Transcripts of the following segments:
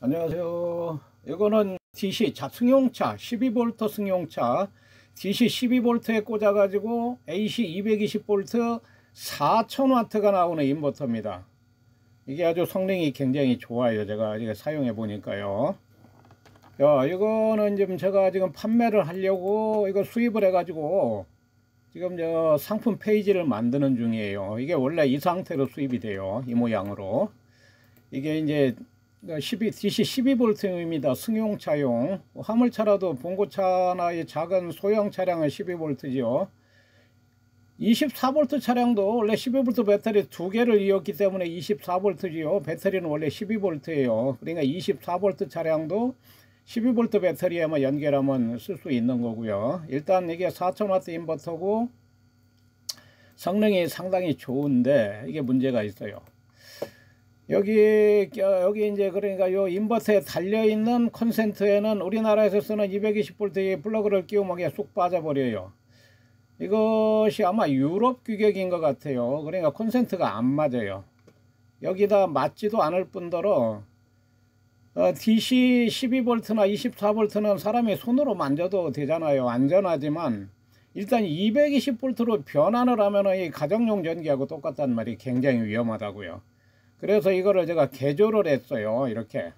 안녕하세요. 이거는 DC 승용차 12V 승용차 DC 12V에 꽂아 가지고 AC 220V 4000W가 나오는 인버터입니다. 이게 아주 성능이 굉장히 좋아요. 제가 이게 사용해 보니까요. 이거는 지금 제가 지금 판매를 하려고 이거 수입을 해 가지고 지금 저 상품 페이지를 만드는 중이에요. 이게 원래 이 상태로 수입이 돼요. 이 모양으로. 이게 이제 DC 12V입니다. 승용차용. 화물차라도 봉고차나 이 작은 소형 차량은 12V죠. 24V 차량도 원래 12V 배터리 두 개를 이었기 때문에 24V지요. 배터리는 원래 12V예요. 그러니까 24V 차량도 12V 배터리에만 연결하면 쓸 수 있는 거고요. 일단 이게 4000W 인버터고 성능이 상당히 좋은데 이게 문제가 있어요. 여기 이제 그러니까 요 인버터에 달려있는 콘센트에는 우리나라에서 쓰는 220V의 플러그를 끼우면 그냥 쑥 빠져버려요. 이것이 아마 유럽 규격인 것 같아요. 그러니까 콘센트가 안 맞아요. 여기다 맞지도 않을 뿐더러 DC 12V나 24V는 사람이 손으로 만져도 되잖아요. 안전하지만 일단 220V로 변환을 하면 이 가정용 전기하고 똑같단 말이 굉장히 위험하다고요. 그래서 이거를 제가 개조를 했어요. 이렇게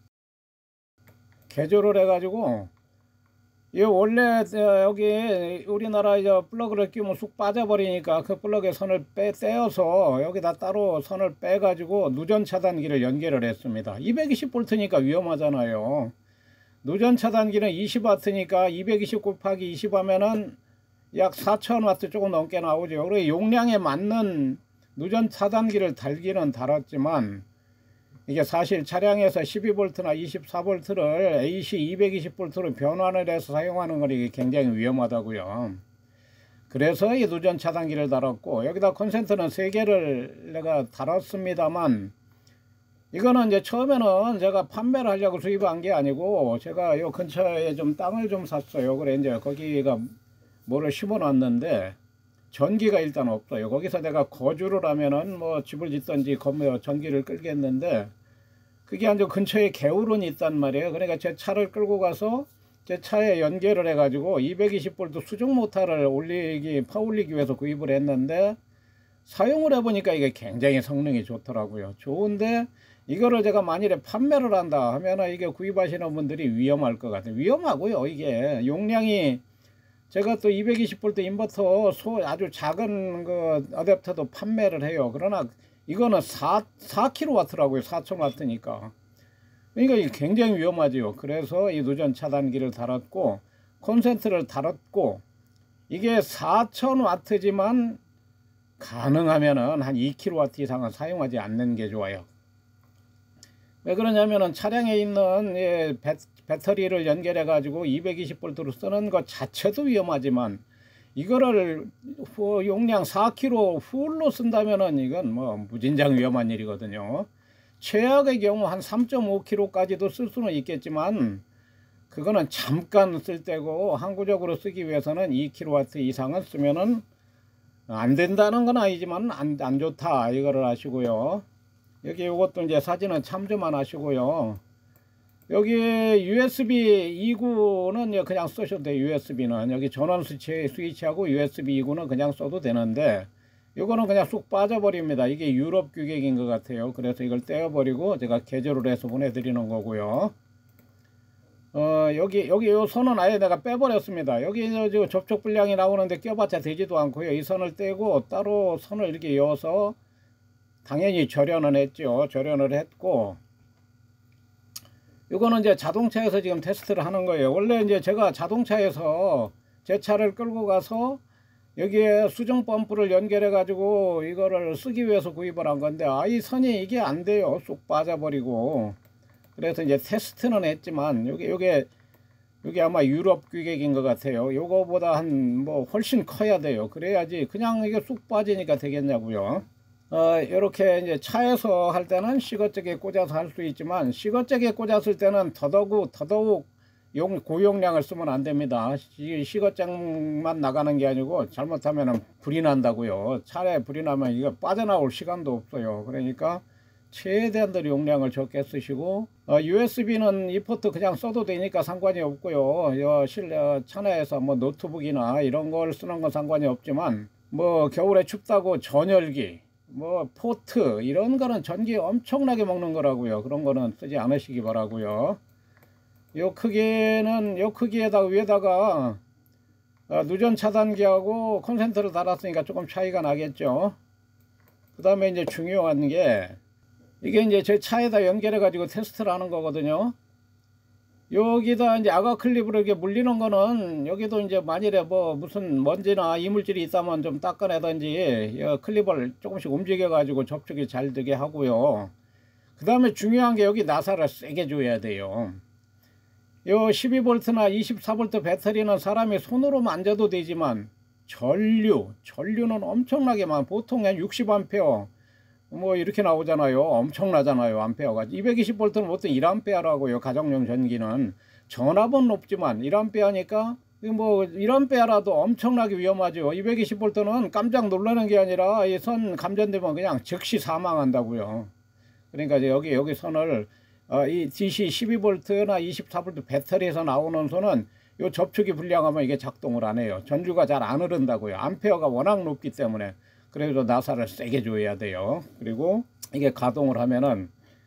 개조를 해가지고 이 원래 여기 우리나라 플러그를 끼우면 쑥 빠져버리니까 그 플러그의 선을 떼어서 여기다 따로 선을 빼가지고 누전 차단기를 연결을 했습니다. 220V니까 위험하잖아요. 누전 차단기는 20W니까 220 곱하기 20 하면은 약 4000W 조금 넘게 나오죠. 그리고 용량에 맞는 누전 차단기를 달기는 달았지만 이게 사실 차량에서 12V나 24V를 AC 220V로 변환을 해서 사용하는 건 이게 굉장히 위험하다고요. 그래서 이 누전 차단기를 달았고 여기다 콘센트는 3개를 내가 달았습니다만 이거는 이제 처음에는 제가 판매를 하려고 수입한 게 아니고 제가 요 근처에 좀 땅을 좀 샀어요. 그래 이제 거기가 뭐를 심어 놨는데 전기가 일단 없어요. 거기서 내가 거주를 하면은 뭐 집을 짓든지 전기를 끌겠는데 그게 아주 근처에 개울은 있단 말이에요. 그러니까 제 차를 끌고 가서 제 차에 연결을 해 가지고 220V 수중 모터를 파올리기 위해서 구입을 했는데 사용을 해 보니까 이게 굉장히 성능이 좋더라고요. 좋은데 이거를 제가 만일에 판매를 한다 하면은 이게 구입하시는 분들이 위험할 것 같아요. 위험하고요. 이게 용량이 제가 또 220V 인버터 아주 작은 그 어댑터도 판매를 해요. 그러나 이거는 4kW라고요. 4000W니까. 그러니까 이게 굉장히 위험하죠. 그래서 이 누전 차단기를 달았고 콘센트를 달았고 이게 4000W지만 가능하면은 한 2kW 이상은 사용하지 않는 게 좋아요. 왜 그러냐면은 차량에 있는 배터리를 연결해 가지고 220V로 쓰는 것 자체도 위험하지만 이거를 용량 4kg 풀로 쓴다면은 이건 뭐 무진장 위험한 일이거든요. 최악의 경우 한 3.5kg까지도 쓸 수는 있겠지만 그거는 잠깐 쓸 때고 항구적으로 쓰기 위해서는 2kW 이상은 쓰면은 안 된다는 건 아니지만 안 좋다 이거를 아시고요. 여기 이것도 이제 사진은 참조만 하시고요. 여기 USB 2구는 그냥 쓰셔도 돼요. USB는 여기 전원 스위치하고 USB 2구는 그냥 써도 되는데 이거는 그냥 쑥 빠져버립니다. 이게 유럽 규격인 것 같아요. 그래서 이걸 떼어버리고 제가 개조를 해서 보내드리는 거고요. 여기 요 선은 아예 내가 빼버렸습니다. 여기 접촉 불량이 나오는데 껴봤자 되지도 않고요. 이 선을 떼고 따로 선을 이렇게 이어서 당연히 절연은 했죠. 절연을 했고 이거는 이제 자동차에서 지금 테스트를 하는 거예요. 원래 이제 제가 자동차에서 제 차를 끌고 가서 여기에 수정 펌프를 연결해 가지고 이거를 쓰기 위해서 구입을 한 건데 이 선이 이게 안 돼요. 쑥 빠져버리고. 그래서 이제 테스트는 했지만 여기 아마 유럽 규격인 것 같아요. 요거보다 한 뭐 훨씬 커야 돼요. 그래야지 그냥 이게 쑥 빠지니까 되겠냐고요. 이렇게 이제 차에서 할 때는 시거잭에 꽂아서 할 수 있지만 시거잭에 꽂았을 때는 더더욱 고용량을 쓰면 안 됩니다. 시거잭만 나가는 게 아니고 잘못하면 불이 난다고요. 차에 불이 나면 이거 빠져나올 시간도 없어요. 그러니까 최대한들 용량을 적게 쓰시고, USB는 이 포트 그냥 써도 되니까 상관이 없고요. 차 내에서 뭐 노트북이나 이런 걸 쓰는 건 상관이 없지만, 뭐 겨울에 춥다고 전열기, 뭐 포트 이런 거는 전기 엄청나게 먹는 거라고요. 그런 거는 쓰지 않으시기 바라고요. 요 크기에다가 위에다가 누전 차단기하고 콘센트를 달았으니까 조금 차이가 나겠죠. 그 다음에 이제 중요한 게, 이게 이제 제 차에다 연결해 가지고 테스트를 하는 거거든요. 여기다 이제 아가 클립으로 이렇게 물리는 거는, 여기도 이제 만일에 뭐 무슨 먼지나 이물질이 있다면 좀 닦아내든지 클립을 조금씩 움직여 가지고 접촉이 잘 되게 하고요. 그 다음에 중요한 게, 여기 나사를 세게 줘야 돼요. 요 12V나 24V 배터리는 사람이 손으로 만져도 되지만, 전류는 엄청나게 보통 한 60A 뭐 이렇게 나오잖아요. 엄청나잖아요. 암페어가. 220V는 보통 1A라고요. 가정용 전기는. 전압은 높지만 1A니까 뭐 1A라도 엄청나게 위험하죠. 220V는 깜짝 놀라는 게 아니라 이 선 감전되면 그냥 즉시 사망한다고요. 그러니까 이제 여기 선을 이 DC 12V나 24V 배터리에서 나오는 선은 요 접촉이 불량하면 이게 작동을 안 해요. 전류가 잘 안 흐른다고요. 암페어가 워낙 높기 때문에. 그래서 나사를 세게 줘야 돼요. 그리고 이게 가동을 하면은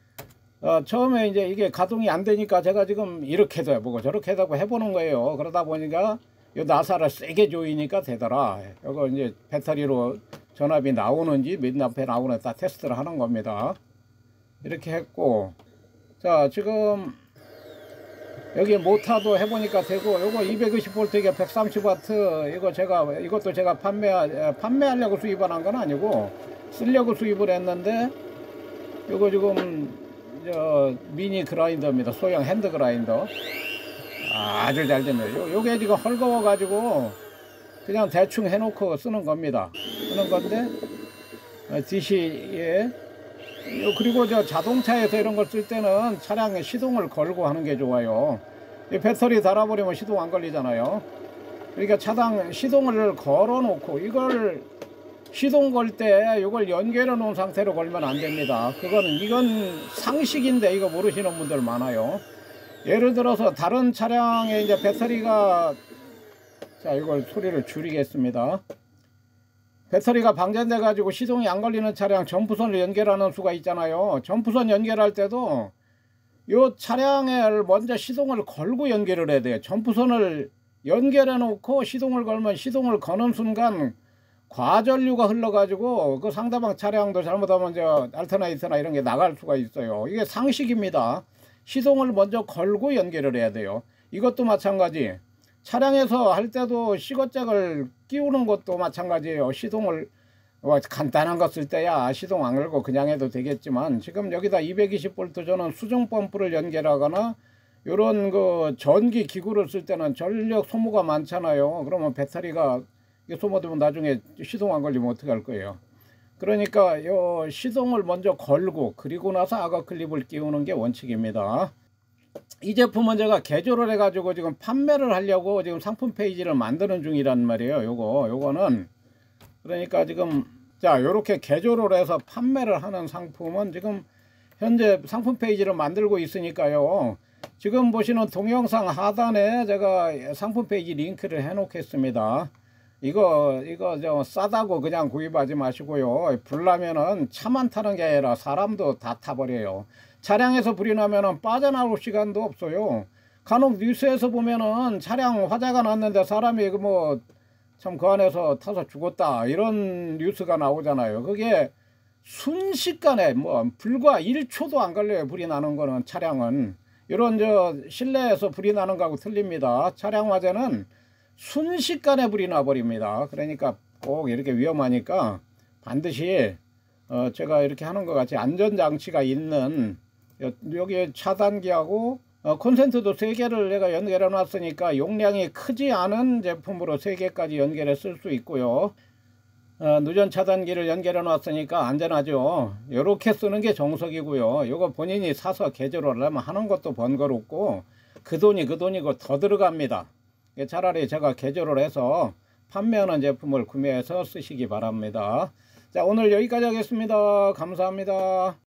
처음에 이제 이게 가동이 안 되니까 제가 지금 이렇게도 해보고 저렇게도 하고 해보는 거예요. 그러다 보니까 이 나사를 세게 조이니까 되더라. 이거 이제 배터리로 전압이 나오는지 몇 암페어 나오는지 다 테스트를 하는 겁니다. 이렇게 했고, 자 지금 여기 모타도 해보니까 되고, 요거 220V 이게 130W 이것도 제가 판매하려고 수입을 한 건 아니고 쓰려고 수입을 했는데, 요거 지금 미니 그라인더입니다. 소형 핸드 그라인더. 아주 잘 됩니다. 요게 지금 헐거워 가지고 그냥 대충 해놓고 쓰는 겁니다. 쓰는 건데 DC에 그리고 자동차에서 이런 걸 쓸 때는 차량에 시동을 걸고 하는 게 좋아요. 이 배터리 달아버리면 시동 안 걸리잖아요. 그러니까 시동을 걸어 놓고, 이걸 시동 걸 때 이걸 연결해 놓은 상태로 걸면 안 됩니다. 이건 상식인데 이거 모르시는 분들 많아요. 예를 들어서 다른 차량에 이제 배터리가, 자 이걸 소리를 줄이겠습니다. 배터리가 방전돼 가지고 시동이 안 걸리는 차량 점프선을 연결하는 수가 있잖아요. 점프선 연결할 때도 요 차량에 먼저 시동을 걸고 연결을 해야 돼요. 점프선을 연결해 놓고 시동을 걸면, 시동을 거는 순간 과전류가 흘러 가지고 그 상대방 차량도 잘못하면 알터네이터나 이런 게 나갈 수가 있어요. 이게 상식입니다. 시동을 먼저 걸고 연결을 해야 돼요. 이것도 마찬가지. 차량에서 할 때도 시거잭을 끼우는 것도 마찬가지예요. 시동을 간단한 거 쓸 때야 시동 안 걸고 그냥 해도 되겠지만, 지금 여기다 220V 저는 수중 펌프를 연결하거나 요런 그 전기 기구를 쓸 때는 전력 소모가 많잖아요. 그러면 배터리가 소모되면 나중에 시동 안 걸리면 어떻게 할 거예요. 그러니까 요 시동을 먼저 걸고 그리고 나서 아가 클립을 끼우는 게 원칙입니다. 이 제품은 제가 개조를 해 가지고 지금 판매를 하려고 지금 상품 페이지를 만드는 중이란 말이에요. 요거는 그러니까 지금 요렇게 개조를 해서 판매를 하는 상품은 지금 현재 상품 페이지를 만들고 있으니까요. 지금 보시는 동영상 하단에 제가 상품 페이지 링크를 해 놓겠습니다. 이거 싸다고 그냥 구입하지 마시고요. 불나면은 차만 타는 게 아니라 사람도 다 타버려요. 차량에서 불이 나면은 빠져나올 시간도 없어요. 간혹 뉴스에서 보면은 차량 화재가 났는데 사람이 참 그 안에서 타서 죽었다 이런 뉴스가 나오잖아요. 그게 순식간에 불과 1초도 안 걸려요. 불이 나는 거는. 차량은 이런 실내에서 불이 나는 거하고 틀립니다. 차량 화재는 순식간에 불이 나버립니다. 그러니까 꼭 이렇게 위험하니까 반드시 제가 이렇게 하는 것 같이 안전장치가 있는, 여기에 차단기하고 콘센트도 3개를 내가 연결해 놨으니까 용량이 크지 않은 제품으로 3개까지 연결해 쓸 수 있고요. 누전 차단기를 연결해 놨으니까 안전하죠. 이렇게 쓰는 게 정석이고요. 이거 본인이 사서 개조를 하면 하는 것도 번거롭고 그 돈이고 더 들어갑니다. 차라리 제가 개조를 해서 판매하는 제품을 구매해서 쓰시기 바랍니다. 자, 오늘 여기까지 하겠습니다. 감사합니다.